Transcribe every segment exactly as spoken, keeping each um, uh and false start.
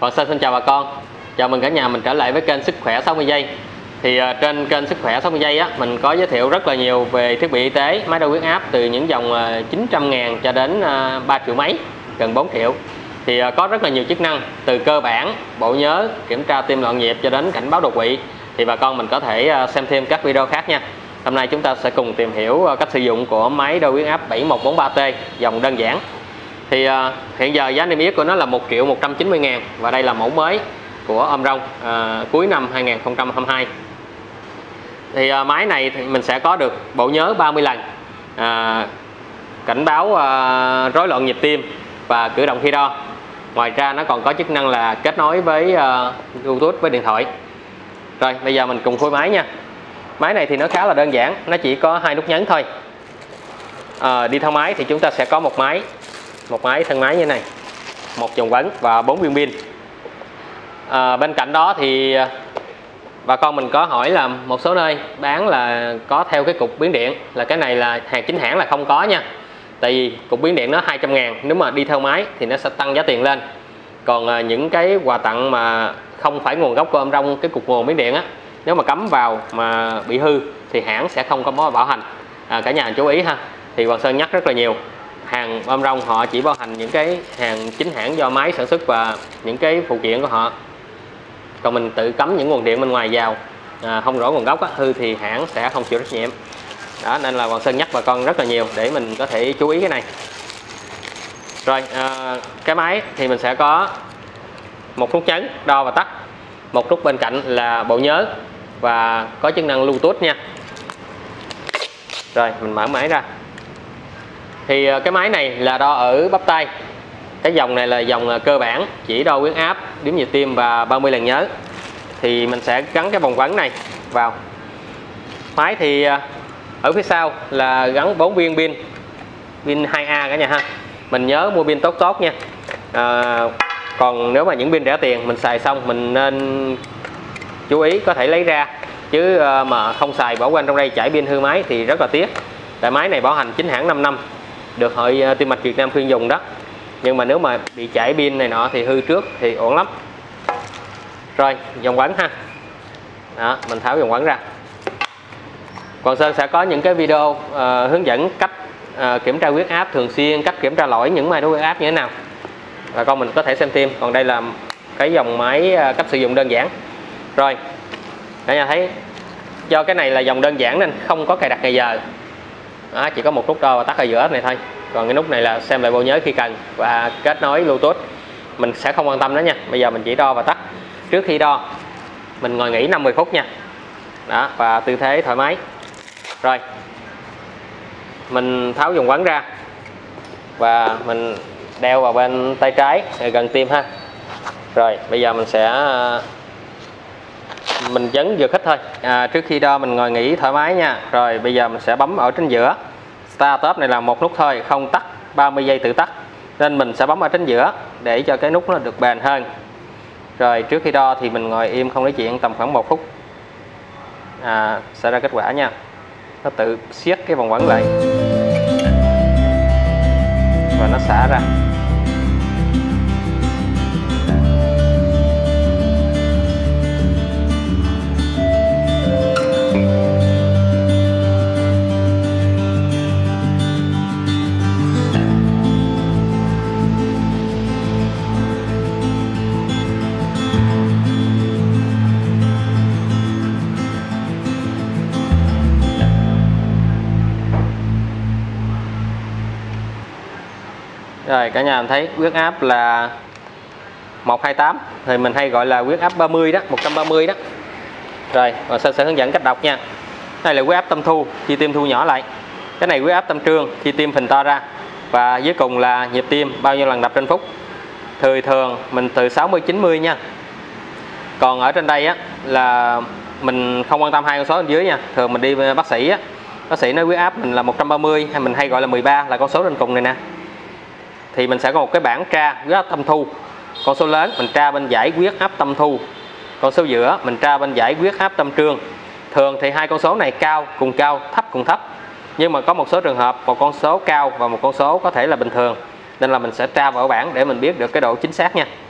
Hoàng Sơn xin chào bà con, chào mừng cả nhà mình trở lại với kênh Sức Khỏe sáu mươi giây. Thì uh, trên kênh Sức Khỏe sáu mươi giây á, mình có giới thiệu rất là nhiều về thiết bị y tế, máy đo huyết áp từ những dòng uh, chín trăm ngàn cho đến uh, ba triệu mấy, gần bốn triệu. Thì uh, có rất là nhiều chức năng, từ cơ bản, bộ nhớ, kiểm tra tim loạn nhịp cho đến cảnh báo đột quỵ. Thì bà con mình có thể uh, xem thêm các video khác nha. Hôm nay chúng ta sẽ cùng tìm hiểu uh, cách sử dụng của máy đo huyết áp bảy một bốn ba T dòng đơn giản. Thì uh, hiện giờ giá niêm yết của nó là một triệu một trăm chín mươi ngàn và đây là mẫu mới của Omron uh, cuối năm hai nghìn không trăm hai mươi hai. Thì uh, máy này thì mình sẽ có được bộ nhớ ba mươi lần, uh, cảnh báo uh, rối loạn nhịp tim và cử động khi đo. Ngoài ra nó còn có chức năng là kết nối với uh, Bluetooth với điện thoại. Rồi bây giờ mình cùng khui máy nha. Máy này thì nó khá là đơn giản, nó chỉ có hai nút nhấn thôi. Uh, đi theo máy thì chúng ta sẽ có một máy một máy thân máy như này, một dòng quấn và bốn viên pin. À, bên cạnh đó thì bà con mình có hỏi là một số nơi bán là có theo cái cục biến điện, là cái này là hàng chính hãng là không có nha. Tại vì cục biến điện nó hai trăm ngàn, nếu mà đi theo máy thì nó sẽ tăng giá tiền lên. Còn à, những cái quà tặng mà không phải nguồn gốc của Omron, cái cục nguồn biến điện á, nếu mà cắm vào mà bị hư thì hãng sẽ không có bảo hành. À, cả nhà chú ý ha. Thì Hoàng Sơn nhắc rất là nhiều, hàng Omron họ chỉ bảo hành những cái hàng chính hãng do máy sản xuất và những cái phụ kiện của họ. Còn mình tự cắm những nguồn điện bên ngoài vào à, không rõ nguồn gốc á, hư thì hãng sẽ không chịu trách nhiệm. Đó nên là Hoàng Sơn nhắc bà con rất là nhiều để mình có thể chú ý cái này. Rồi à, cái máy thì mình sẽ có một nút nhấn đo và tắt, một nút bên cạnh là bộ nhớ và có chức năng Bluetooth nha. Rồi mình mở máy ra. Thì cái máy này là đo ở bắp tay. Cái dòng này là dòng cơ bản, chỉ đo huyết áp, đếm nhịp tim và ba mươi lần nhớ. Thì mình sẽ gắn cái vòng quấn này vào. Máy thì ở phía sau là gắn bốn viên pin, pin hai A cả nhà ha. Mình nhớ mua pin tốt tốt nha. À, còn nếu mà những pin rẻ tiền mình xài xong mình nên chú ý có thể lấy ra, chứ mà không xài bỏ quên trong đây chảy pin hư máy thì rất là tiếc. Tại máy này bảo hành chính hãng năm năm, được Hội Tim mạch Việt Nam khuyên dùng đó. Nhưng mà nếu mà bị chảy pin này nọ thì hư trước thì ổn lắm. Rồi vòng quấn ha. Đó, mình tháo vòng quấn ra. Hoàng Sơn sẽ có những cái video uh, hướng dẫn cách uh, kiểm tra huyết áp thường xuyên, cách kiểm tra lỗi những máy đo huyết áp như thế nào, và con mình có thể xem thêm. Còn đây là cái dòng máy uh, cách sử dụng đơn giản. Rồi cả nhà thấy, do cái này là dòng đơn giản nên không có cài đặt ngày giờ. Đó, chỉ có một nút đo và tắt ở giữa này thôi. Còn cái nút này là xem lại bộ nhớ khi cần và kết nối Bluetooth. Mình sẽ không quan tâm đó nha. Bây giờ mình chỉ đo và tắt. Trước khi đo mình ngồi nghỉ năm mươi phút nha. Đó, và tư thế thoải mái. Rồi mình tháo vòng quấn ra và mình đeo vào bên tay trái gần tim ha. Rồi bây giờ mình sẽ mình nhấn vừa khích thôi. À, trước khi đo mình ngồi nghỉ thoải mái nha. Rồi bây giờ mình sẽ bấm ở trên giữa. Start stop này là một nút thôi, không tắt, ba mươi giây tự tắt, nên mình sẽ bấm ở trên giữa để cho cái nút nó được bền hơn. Rồi trước khi đo thì mình ngồi im không nói chuyện tầm khoảng một phút, à, sẽ ra kết quả nha. Nó tự siết cái vòng quấn lại và nó xả ra. Rồi cả nhà mình thấy huyết áp là một hai tám, thì mình hay gọi là huyết áp ba mươi đó, một trăm ba mươi đó. Rồi Hoàng Sơn sẽ hướng dẫn cách đọc nha. Đây là huyết áp tâm thu khi tim thu nhỏ lại. Cái này huyết áp tâm trương khi tim phình to ra. Và dưới cùng là nhịp tim bao nhiêu lần đập trên phút. Thường thường mình từ sáu mươi chín mươi nha. Còn ở trên đây á là mình không quan tâm hai con số bên dưới nha. Thường mình đi bác sĩ á, bác sĩ nói huyết áp mình là một trăm ba mươi, hay mình hay gọi là mười ba là con số trên cùng này nè. Thì mình sẽ có một cái bảng tra huyết áp tâm thu. Con số lớn mình tra bên dãy huyết áp tâm thu, con số giữa mình tra bên dãy huyết áp tâm trương. Thường thì hai con số này cao cùng cao, thấp cùng thấp. Nhưng mà có một số trường hợp một con số cao và một con số có thể là bình thường, nên là mình sẽ tra vào bảng để mình biết được cái độ chính xác nha.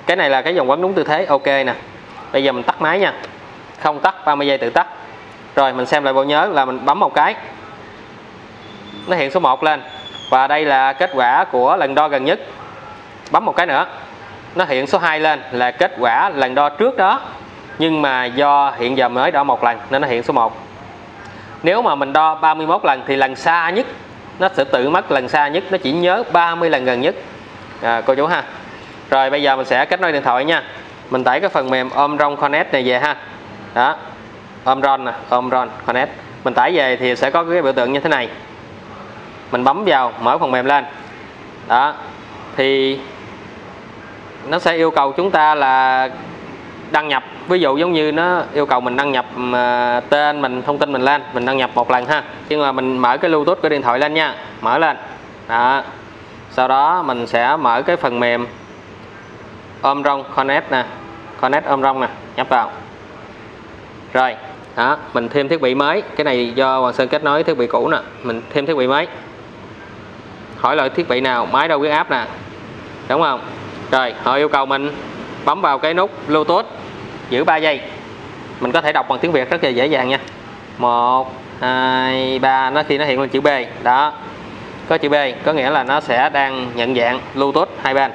Cái này là cái vòng quấn đúng tư thế, ok nè. Bây giờ mình tắt máy nha. Không tắt, ba mươi giây tự tắt. Rồi mình xem lại bộ nhớ là mình bấm một cái, nó hiện số một lên. Và đây là kết quả của lần đo gần nhất. Bấm một cái nữa, nó hiện số hai lên, là kết quả lần đo trước đó. Nhưng mà do hiện giờ mới đo một lần nên nó hiện số một. Nếu mà mình đo ba mươi mốt lần thì lần xa nhất nó sẽ tự mất lần xa nhất, nó chỉ nhớ ba mươi lần gần nhất. À, cô chú ha. Rồi bây giờ mình sẽ kết nối điện thoại nha. Mình tải cái phần mềm Omron Connect này về ha. Đó, Omron nè, Omron Connect. Mình tải về thì sẽ có cái biểu tượng như thế này. Mình bấm vào, mở phần mềm lên. Đó, thì nó sẽ yêu cầu chúng ta là đăng nhập. Ví dụ giống như nó yêu cầu mình đăng nhập uh, tên mình, thông tin mình lên, mình đăng nhập một lần ha. Nhưng mà mình mở cái Bluetooth của điện thoại lên nha, mở lên. Đó. Sau đó mình sẽ mở cái phần mềm Omron Connect nè, Connect Omron nè, nhấp vào. Rồi, đó, mình thêm thiết bị mới. Cái này do Hoàng Sơn kết nối thiết bị cũ nè, mình thêm thiết bị mới. Hỏi loại thiết bị nào, máy đo huyết áp nè, đúng không? Rồi, họ yêu cầu mình bấm vào cái nút Bluetooth, giữ ba giây. Mình có thể đọc bằng tiếng Việt rất là dễ dàng nha. một, hai, ba, nó khi nó hiện lên chữ B. Đó, có chữ B, có nghĩa là nó sẽ đang nhận dạng Bluetooth hai bên.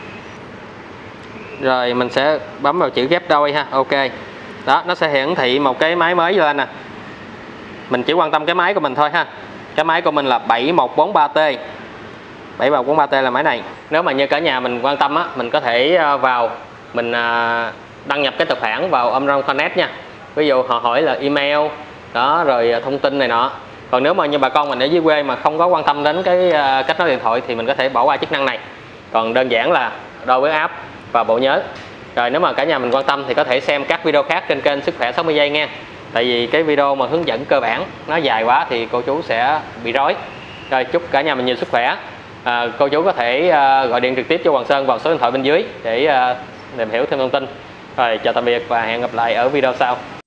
Rồi mình sẽ bấm vào chữ ghép đôi ha, ok. Đó, nó sẽ hiển thị một cái máy mới lên nè. Mình chỉ quan tâm cái máy của mình thôi ha. Cái máy của mình là bảy một bốn ba T. bảy một bốn ba T là máy này. Nếu mà như cả nhà mình quan tâm á, mình có thể vào mình đăng nhập cái tài khoản vào Omron Connect nha. Ví dụ họ hỏi là email đó, rồi thông tin này nọ. Còn nếu mà như bà con mình ở dưới quê mà không có quan tâm đến cái kết nối điện thoại thì mình có thể bỏ qua chức năng này. Còn đơn giản là đo huyết áp và bộ nhớ. Rồi nếu mà cả nhà mình quan tâm thì có thể xem các video khác trên kênh Sức Khỏe sáu mươi giây nha. Tại vì cái video mà hướng dẫn cơ bản nó dài quá thì cô chú sẽ bị rối. Rồi chúc cả nhà mình nhiều sức khỏe. À, cô chú có thể uh, gọi điện trực tiếp cho Hoàng Sơn vào số điện thoại bên dưới để uh, tìm hiểu thêm thông tin. Rồi chào tạm biệt và hẹn gặp lại ở video sau.